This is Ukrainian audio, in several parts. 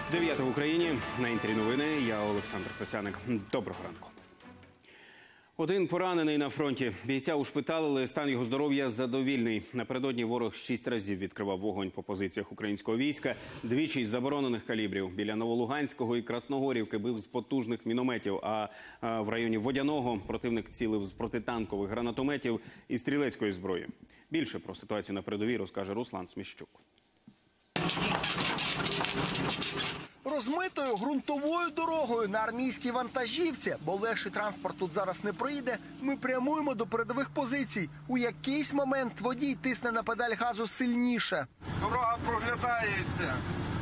9 в Україні. На інтері новини. Я Олександр Косяник. Доброго ранку. Один поранений на фронті. Бійця ушпиталили, стан його здоров'я задовільний. Напередодні ворог 6 разів відкривав вогонь по позиціях українського війська. Двічі із заборонених калібрів. Біля Новолуганського і Красногорівки бив з потужних мінометів, а в районі Водяного противник цілив з протитанкових гранатометів і стрілецької зброї. Більше про ситуацію на передовій розкаже Руслан Сміщук. Розмитою ґрунтовою дорогою на армійській вантажівці, бо легший транспорт тут зараз не проїде, ми прямуємо до передових позицій. У якийсь момент водій тисне на педаль газу сильніше. Дорога проглядається.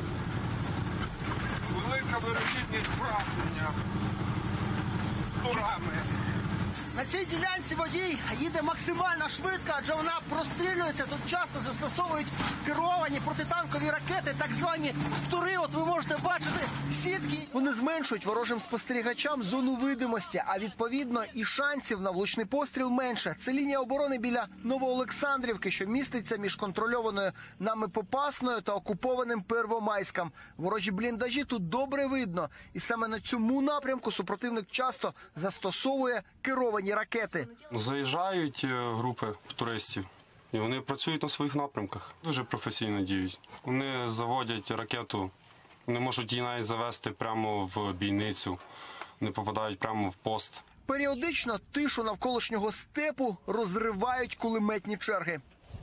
Велика вирогідність враження турами. На цій ділянці водій їде максимально швидко, адже вона прострілюється. Тут часто застосовують керовані протитанкові ракети, так звані птури. От ви можете бачити сітки. Вони зменшують ворожим спостерігачам зону видимості, а відповідно і шансів на влучний постріл менше. Це лінія оборони біля Новоолександрівки, що міститься між контрольованою нами Попасною та окупованим Первомайськом. Ворожі бліндажі тут добре видно. І саме на цьому напрямку супротивник часто застосовує керовані ракети. Заїжджають групи туристів, і вони працюють на своїх напрямках. Дуже професійно діють. Вони заводять ракету, вони можуть її навіть завести прямо в бійницю, вони попадають прямо в пост. Періодично тишу навколишнього степу розривають кулеметні черги.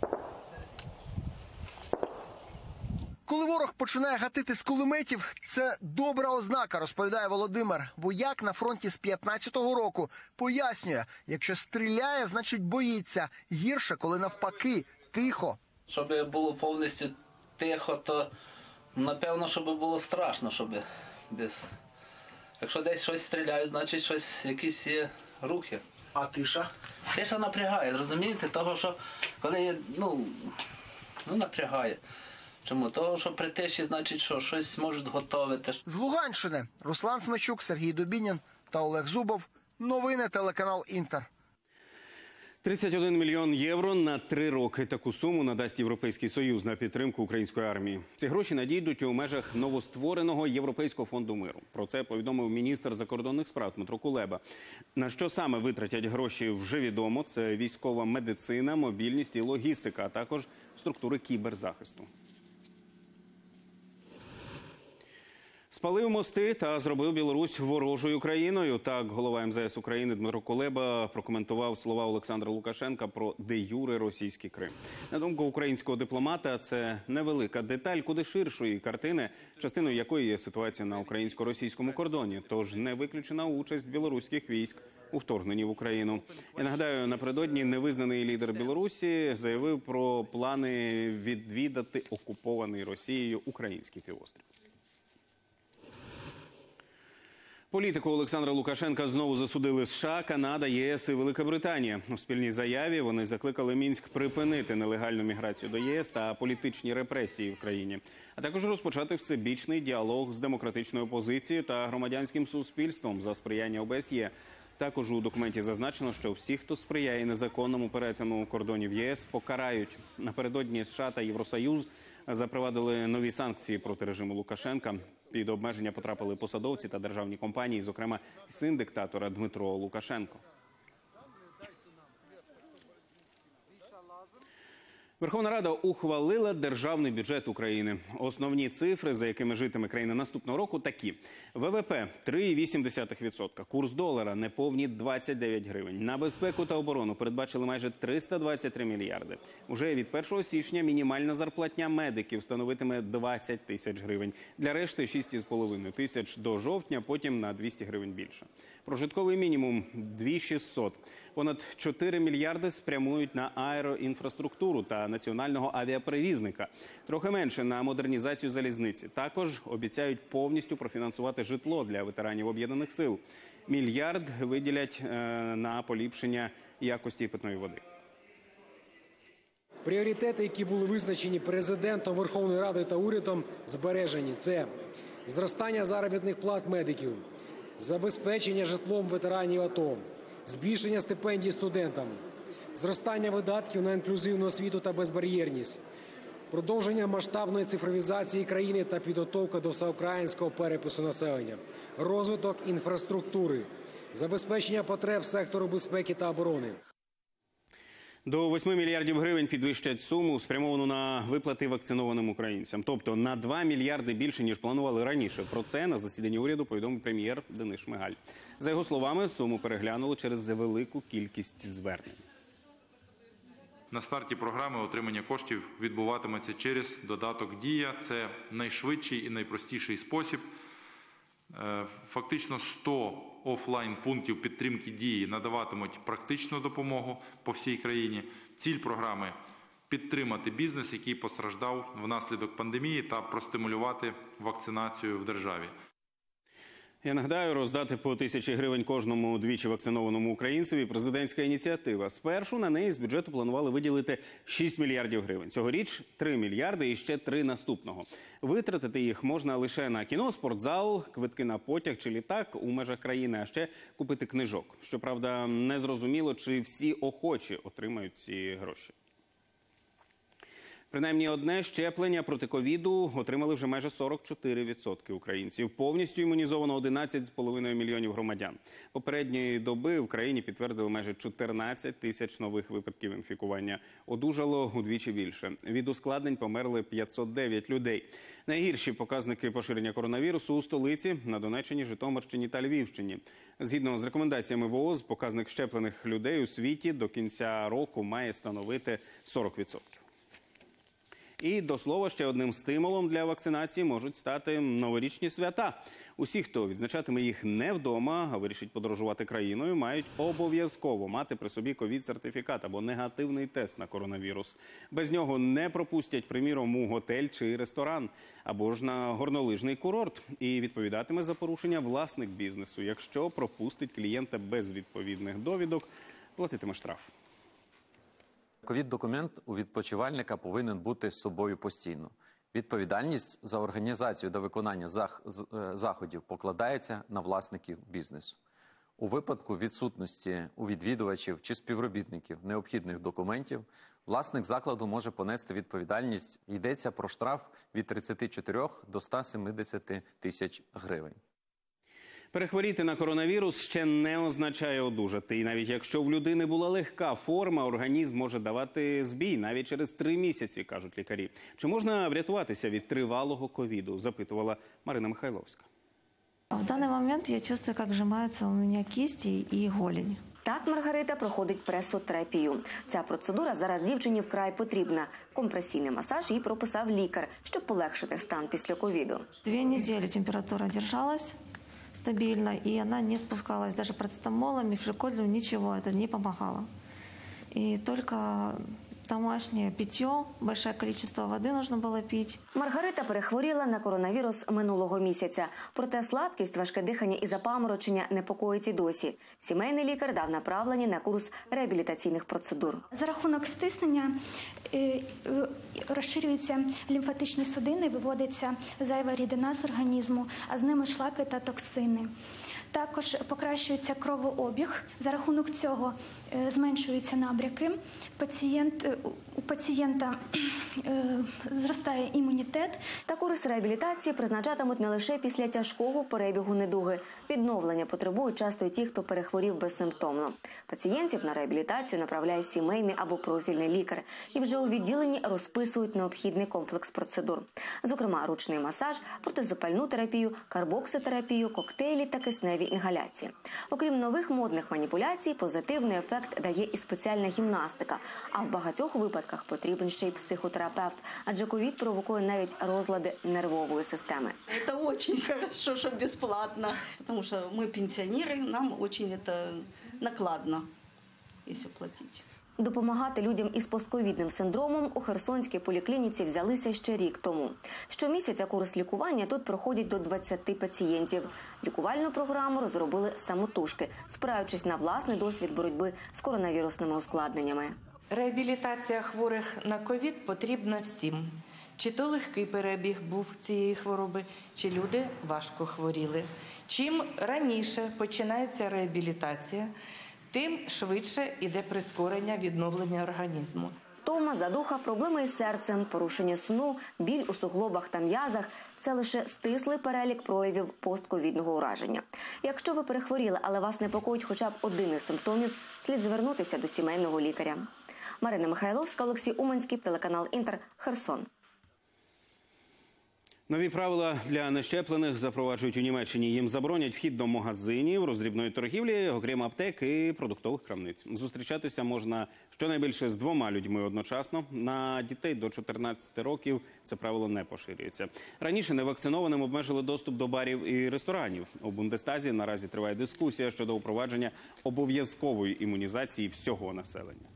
Коли ворог починає гатити з кулеметів, це добра ознака, розповідає Володимир. Вояк на фронті з 15-го року. Пояснює, якщо стріляє, значить боїться. Гірше, коли навпаки, тихо. Щоб було повністю тихо, то напевно, щоб було страшно, щоб без... Якщо десь щось стріляють, значить щось, якісь є рухи. А тиша? Тиша напрягає, розумієте? Того, що коли є, напрягає. Чому? Того, що при тиші, значить, що щось можуть готувати. З Луганщини Руслан Смичук, Сергій Дубінін та Олег Зубов. Новини телеканал «Інтер». 31 мільйон євро на 3 роки. Таку суму надасть Європейський Союз на підтримку української армії. Ці гроші надійдуть у межах новоствореного Європейського фонду миру. Про це повідомив міністр закордонних справ Дмитро Кулеба. На що саме витратять гроші, вже відомо. Це військова медицина, мобільність і логістика, а також структури кіберзахисту. Спалив мости та зробив Білорусь ворожою країною. Так, голова МЗС України Дмитро Кулеба прокоментував слова Олександра Лукашенка про де-юре російський Крим. На думку українського дипломата, це невелика деталь куди ширшої картини, частиною якої є ситуація на українсько-російському кордоні. Тож не виключена участь білоруських військ у вторгненні в Україну. Я нагадаю, напередодні невизнаний лідер Білорусі заявив про плани відвідати окупований Росією український півострів. Політику Олександра Лукашенка знову засудили США, Канада, ЄС і Велика Британія. У спільній заяві вони закликали Мінськ припинити нелегальну міграцію до ЄС та політичні репресії в країні, а також розпочати всебічний діалог з демократичною опозицією та громадянським суспільством за сприяння ОБСЄ. Також у документі зазначено, що всі, хто сприяє незаконному перетину кордонів ЄС, покарають. Напередодні США та Євросоюз запровадили нові санкції проти режиму Лукашенка. Під обмеження потрапили посадовці та державні компанії, зокрема син диктатора Дмитро Лукашенко. Верховна Рада ухвалила державний бюджет України. Основні цифри, за якими житиме країна наступного року, такі. ВВП – 3,8%. Курс долара – неповні 29 гривень. На безпеку та оборону передбачили майже 323 мільярди. Уже від 1 січня мінімальна зарплатня медиків становитиме 20 тисяч гривень. Для решти – 6,5 тисяч до жовтня, потім на 200 гривень більше. Прожитковий мінімум – 2600. Понад 4 мільярди спрямують на аероінфраструктуру та національного авіаперевізника. Трохи менше на модернізацію залізниці. Також обіцяють повністю профінансувати житло для ветеранів Об'єднаних сил. Мільярд виділять на поліпшення якості питної води. Пріоритети, які були визначені Президентом, Верховною Радою та урядом, збережені. Це зростання заробітних плат медиків, забезпечення житлом ветеранів АТО, збільшення стипендій студентам, зростання видатків на інклюзивну освіту та безбар'єрність, продовження масштабної цифровізації країни та підготовка до всеукраїнського перепису населення, розвиток інфраструктури, забезпечення потреб сектору безпеки та оборони. До 8 мільярдів гривень підвищать суму, спрямовану на виплати вакцинованим українцям. Тобто на 2 мільярди більше, ніж планували раніше. Про це на засіданні уряду повідомив прем'єр Денис Шмигаль. За його словами, суму переглянули через велику кількість звернень. На старті програми отримання коштів відбуватиметься через додаток «Дія». Це найшвидший і найпростіший спосіб. Фактично 100 офлайн-пунктів підтримки «Дії» надаватимуть практичну допомогу по всій країні. Ціль програми – підтримати бізнес, який постраждав внаслідок пандемії, та простимулювати вакцинацію в державі. Я нагадаю, роздати по 1000 гривень кожному двічі вакцинованому українцеві – президентська ініціатива. Спершу на неї з бюджету планували виділити 6 мільярдів гривень. Цьогоріч 3 мільярди і ще 3 наступного. Витратити їх можна лише на кіно, спортзал, квитки на потяг чи літак у межах країни, а ще купити книжок. Щоправда, не зрозуміло, чи всі охочі отримають ці гроші. Принаймні одне щеплення проти ковіду отримали вже майже 44% українців. Повністю імунізовано 11,5 мільйонів громадян. Попередньої доби в країні підтвердили майже 14 тисяч нових випадків інфікування. Одужало удвічі більше. Від ускладнень померли 509 людей. Найгірші показники поширення коронавірусу у столиці, на Донеччині, Житомирщині та Львівщині. Згідно з рекомендаціями ВООЗ, показник щеплених людей у світі до кінця року має становити 40%. І, до слова, ще одним стимулом для вакцинації можуть стати новорічні свята. Усі, хто відзначатиме їх не вдома, а вирішить подорожувати країною, мають обов'язково мати при собі ковід-сертифікат або негативний тест на коронавірус. Без нього не пропустять, приміром, у готель чи ресторан, або ж на горнолижний курорт. І відповідатиме за порушення власник бізнесу. Якщо пропустить клієнта без відповідних довідок, платитиме штраф. Ковід-документ у відпочивальника повинен бути з собою постійно. Відповідальність за організацію та виконання заходів покладається на власників бізнесу. У випадку відсутності у відвідувачів чи співробітників необхідних документів, власник закладу може понести відповідальність. Йдеться про штраф від 34 до 170 тисяч гривень. Перехворіти на коронавірус ще не означає одужати. І навіть якщо в людини була легка форма, організм може давати збій навіть через 3 місяці, кажуть лікарі. Чи можна врятуватися від тривалого ковіду, запитувала Марина Михайловська. В даний момент я чувствую, як зжимаються у мене кисті і голень. Так Маргарита проходить пресотерапію. Ця процедура зараз дівчині вкрай потрібна. Компресійний масаж їй прописав лікар, щоб полегшити стан після ковіду. 2 недели температура держалась стабильно, и она не спускалась. Даже парацетамолом, мифрикольным, ничего, это не помогало. И только домашнее питье, большое количество воды нужно было пить. Маргарита перехворіла на коронавірус минулого місяця. Проте слабкість, важке дихання і запаморочення непокоїть і досі. Сімейний лікар дав направлення на курс реабілітаційних процедур. За рахунок стиснення розширюються лімфатичні судини, виводиться зайва рідина з організму, а з ними шлаки та токсини. Також покращується кровообіг. За рахунок цього зменшуються набряки. У пацієнта зростає імунітет. Та курс реабілітації призначатимуть не лише після тяжкого перебігу недуги. Відновлення потребують часто й ті, хто перехворів безсимптомно. Пацієнтів на реабілітацію направляє сімейний або профільний лікар. І вже у відділенні розписують необхідний комплекс процедур. Зокрема, ручний масаж, протизапальну терапію, карбокситерапію, коктейлі та кисневі інгаляції. Окрім нових модних маніпуляцій, позитивний ефект дає і спеціальна гімнастика. А в багатьох випадках потрібен ще й психотерапевт, адже ковід провокує навіть розлади нервової системи. Це дуже добре, що безплатно, тому що ми пенсіонери, нам дуже це накладно, якщо платити. Допомагати людям із постковідним синдромом у Херсонській поліклініці взялися ще рік тому. Щомісяця курс лікування тут проходять до 20 пацієнтів. Лікувальну програму розробили самотужки, спираючись на власний досвід боротьби з коронавірусними ускладненнями. Реабілітація хворих на ковід потрібна всім. Чи то легкий перебіг був цієї хвороби, чи люди важко хворіли. Чим раніше починається реабілітація, тим швидше йде прискорення відновлення організму. Втома, задуха, проблеми із серцем, порушення сну, біль у суглобах та м'язах – це лише стислий перелік проявів постковідного ураження. Якщо ви перехворіли, але вас непокоїть хоча б один із симптомів, слід звернутися до сімейного лікаря. Марина Михайловська, Олексій Уманський, телеканал «Інтер», Херсон. Нові правила для нещеплених запроваджують у Німеччині. Їм заборонять вхід до магазинів, роздрібної торгівлі, окрім аптек і продуктових крамниць. Зустрічатися можна щонайбільше з 2 людьми одночасно. На дітей до 14 років це правило не поширюється. Раніше невакцинованим обмежили доступ до барів і ресторанів. У Бундестазі наразі триває дискусія щодо впровадження обов'язкової імунізації всього населення.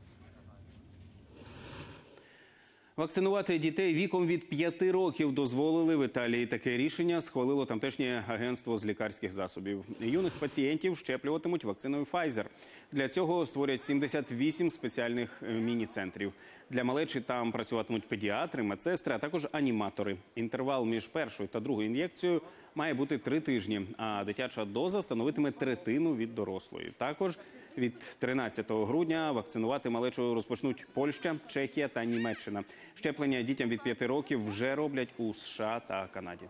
Вакцинувати дітей віком від 5 років дозволили в Італії. Таке рішення схвалило тамтешнє агентство з лікарських засобів. Юних пацієнтів щеплюватимуть вакциною Pfizer. Для цього створять 78 спеціальних міні-центрів. Для малечі там працюватимуть педіатри, медсестри, а також аніматори. Інтервал між першою та другою ін'єкцією має бути 3 тижні, а дитяча доза становитиме третину від дорослої. Також від 13 грудня вакцинувати малечу розпочнуть Польща, Чехія та Німеччина. Щеплення дітям від 5 років вже роблять у США та Канаді.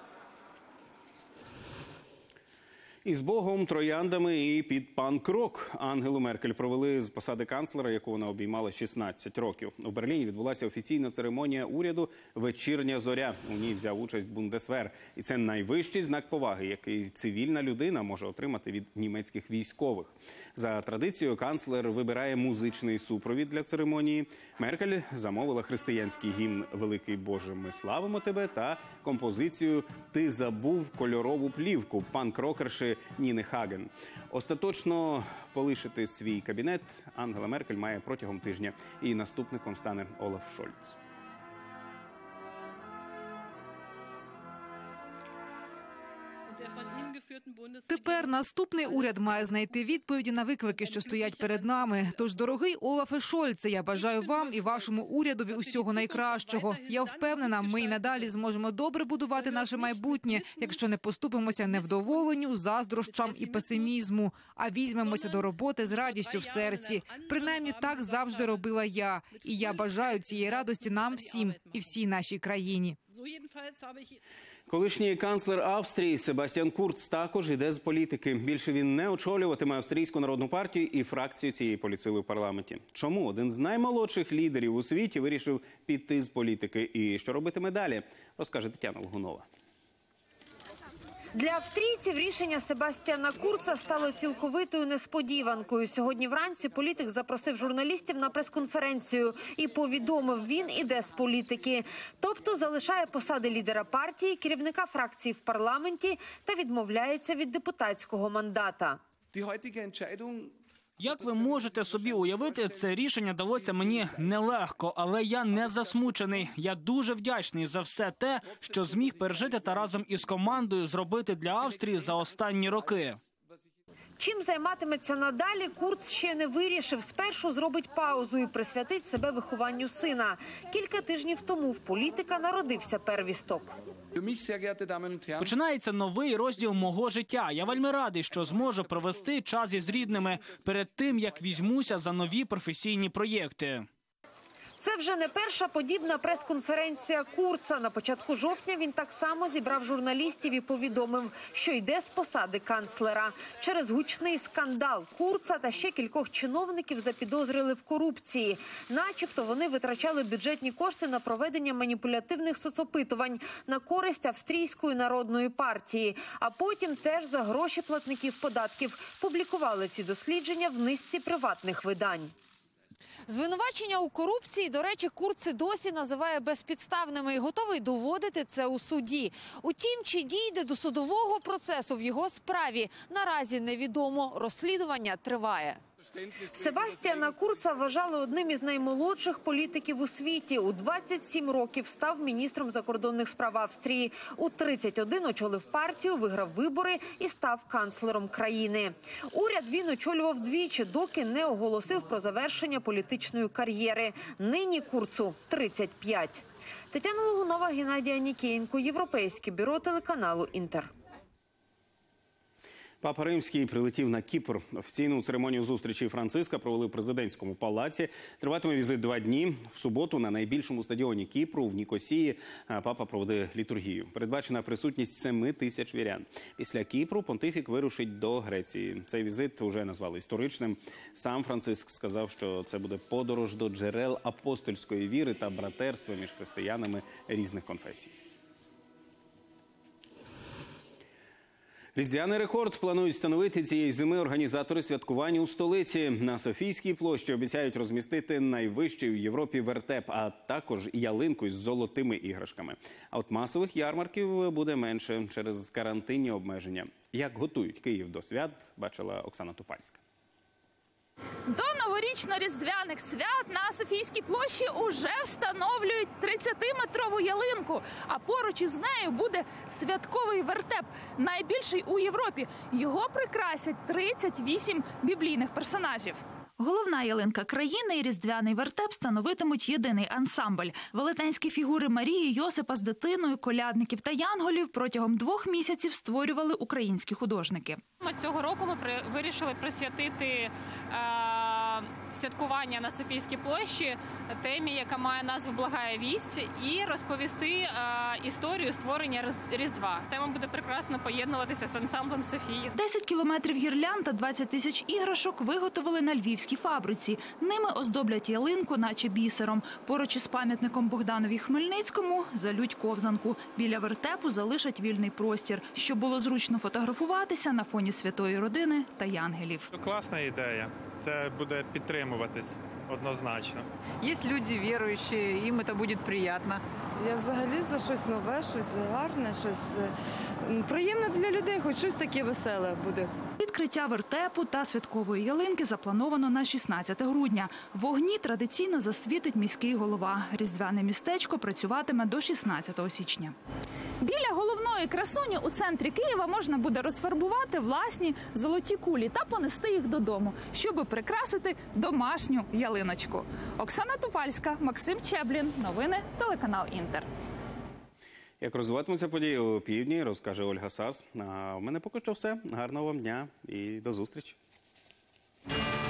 Із Богом, трояндами і під панк-рок Ангелу Меркель провели з посади канцлера, яку вона обіймала 16 років. У Берліні відбулася офіційна церемонія уряду «Вечірня зоря». У ній взяв участь Бундесвер. І це найвищий знак поваги, який цивільна людина може отримати від німецьких військових. За традицією, канцлер вибирає музичний супровід для церемонії. Меркель замовила християнський гімн «Великий Боже, ми славимо тебе» та композицію «Ти забув кольорову плівку» панк-рокерші Ніни Хаген. Остаточно полишити свій кабінет Ангела Меркель має протягом тижня. І наступником стане Олаф Шольц. Тепер наступний уряд має знайти відповіді на виклики, що стоять перед нами. Тож, дорогий Олафе Шольце, я бажаю вам і вашому урядові усього найкращого. Я впевнена, ми й надалі зможемо добре будувати наше майбутнє, якщо не поступимося невдоволенню, заздрощам і песимізму, а візьмемося до роботи з радістю в серці. Принаймні так завжди робила я. І я бажаю цієї радості нам всім і всій нашій країні. Колишній канцлер Австрії Себастьян Курц також іде з політики. Більше він не очолюватиме Австрійську народну партію і фракцію цієї політсили в парламенті. Чому один з наймолодших лідерів у світі вирішив піти з політики і що робитиме далі, розкаже Тетяна Логунова. Для австрійців рішення Себастьяна Курца стало цілковитою несподіванкою. Сьогодні вранці політик запросив журналістів на прес-конференцію і повідомив, він іде з політики. Тобто залишає посади лідера партії, керівника фракції в парламенті та відмовляється від депутатського мандата. Як ви можете собі уявити, це рішення далося мені нелегко, але я не засмучений. Я дуже вдячний за все те, що зміг пережити та разом із командою зробити для Австрії за останні роки. Чим займатиметься надалі, Курц ще не вирішив. Спершу зробить паузу і присвятить себе вихованню сина. Кілька тижнів тому в політика народився первісток. Починається новий розділ мого життя. Я вельми радий, що зможу провести час із рідними перед тим, як візьмуся за нові професійні проєкти. Це вже не перша подібна прес-конференція Курца. На початку жовтня він так само зібрав журналістів і повідомив, що йде з посади канцлера. Через гучний скандал Курца та ще кількох чиновників запідозрили в корупції. Начебто вони витрачали бюджетні кошти на проведення маніпулятивних соцопитувань на користь Австрійської народної партії. А потім теж за гроші платників податків публікували ці дослідження в низці приватних видань. Звинувачення у корупції, до речі, Курц досі називає безпідставними і готовий доводити це у суді. Утім, чи дійде до судового процесу в його справі, наразі невідомо. Розслідування триває. Себастьяна Курца вважали одним із наймолодших політиків у світі. У 27 років став міністром закордонних справ Австрії. У 31 очолив партію, виграв вибори і став канцлером країни. Уряд він очолював двічі, доки не оголосив про завершення політичної кар'єри. Нині Курцу 35. Тетяна Логунова, Геннадій Анікієнко, Європейське бюро телеканалу «Інтер». Папа Римський прилетів на Кіпр. Офіційну церемонію зустрічі Франциска провели в президентському палаці. Триватиме візит 2 дні. В суботу на найбільшому стадіоні Кіпру в Нікосії папа проведе літургію. Передбачена присутність 7 тисяч вірян. Після Кіпру понтифік вирушить до Греції. Цей візит вже назвали історичним. Сам Франциск сказав, що це буде подорож до джерел апостольської віри та братерства між християнами різних конфесій. Різдвяний рекорд планують встановити цієї зими організатори святкувань у столиці. На Софійській площі обіцяють розмістити найвищий у Європі вертеп, а також ялинку із золотими іграшками. А от масових ярмарків буде менше через карантинні обмеження. Як готують Київ до свят, бачила Оксана Тупальська. До новорічно-різдвяних свят на Софійській площі уже встановлюють 30-метрову ялинку, а поруч із нею буде святковий вертеп, найбільший у Європі. Його прикрасять 38 біблійних персонажів. Головна ялинка країни і різдвяний вертеп становитимуть єдиний ансамбль. Велетенські фігури Марії, Йосипа з дитиною, колядників та янголів протягом 2 місяців створювали українські художники. Цього року ми вирішили присвятити святкування на Софійській площі темі, яка має назву «Благая вість», і розповісти історію створення Різдва. Тема буде прекрасно поєднуватися з ансамблем Софії. 10 кілометрів гірлянд та 20 тисяч іграшок виготовили на львівській фабриці. Ними оздоблять ялинку, наче бісером. Поруч із пам'ятником Богданові Хмельницькому залють ковзанку. Біля вертепу залишать вільний простір, щоб було зручно фотографуватися на фоні святої родини та янгелів. Класна ідея. Це буде підтримуватись однозначно. Є люди віруючі, їм це буде приємно. Я взагалі за щось нове, щось гарне, щось приємне для людей, хоч щось таке веселе буде. Відкриття вертепу та святкової ялинки заплановано на 16 грудня. Вогні традиційно засвітить міський голова. Різдвяне містечко працюватиме до 16 січня. Біля головної красуні у центрі Києва можна буде розфарбувати власні золоті кулі та понести їх додому, щоб прикрасити домашню ялиночку. Оксана Тупальська, Максим Чеблін. Новини телеканал Інтер. Як розвиватимуться події у півдні, розкаже Ольга Сас. А в мене поки що все. Гарного вам дня і до зустрічі.